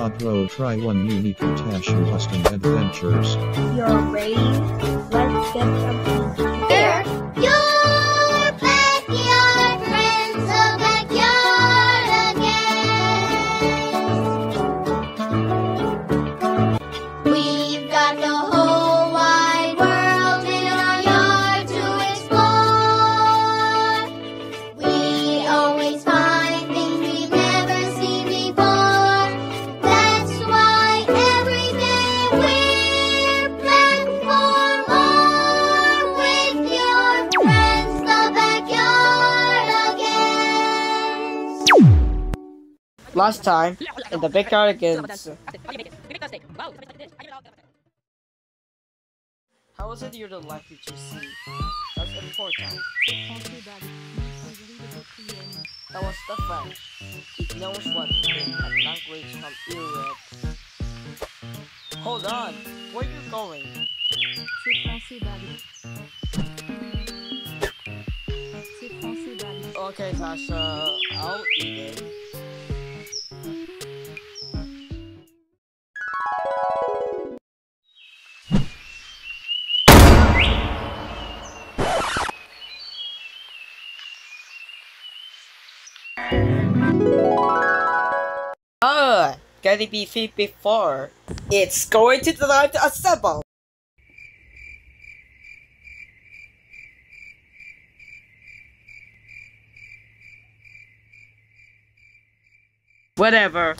Podro try one unique Tashu custom adventures. You're ready? Let's get something Here, your backyard friends, a backyard again. We've got the whole wide world in our yard to explore. We always find things we've never seen before. That's why every day we're planning for more with your friends, the backyard again. Last time, in the Backyardigans. How was it you're the lucky to see? That's important. That was the French. It knows what in a language from Europe. Hold on, where you going? Okay, Tasha, I'll eat it. Can it be fit before? It's going to time to assemble! Whatever.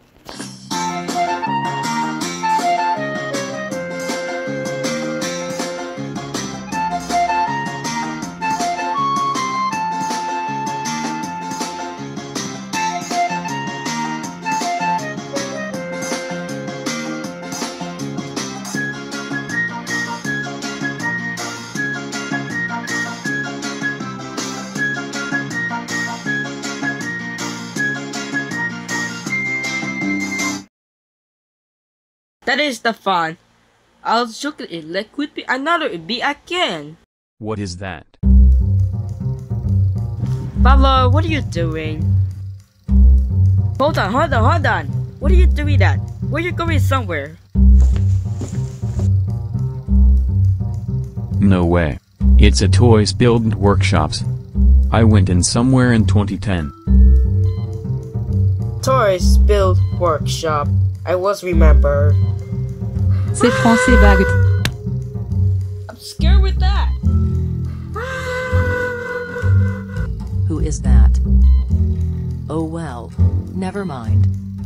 That is the fun. I'll shook it like could be another be again. What is that? Pablo, what are you doing? Hold on. What are you doing that? Where you going somewhere? No way. It's a toys build workshops. I went in somewhere in 2010. Toys build workshop. I was remembered. C'est français bague. I'm scared with that. Who is that? Oh well, never mind.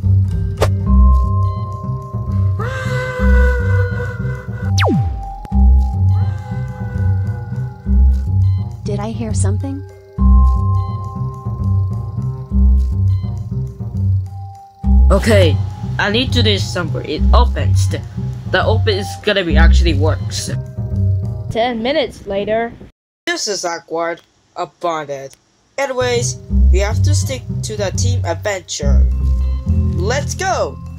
Did I hear something? Okay, I need to do this somewhere. It opens. The open is gonna be actually works. 10 minutes later. This is awkward. Abandoned. Anyways, we have to stick to the team adventure. Let's go!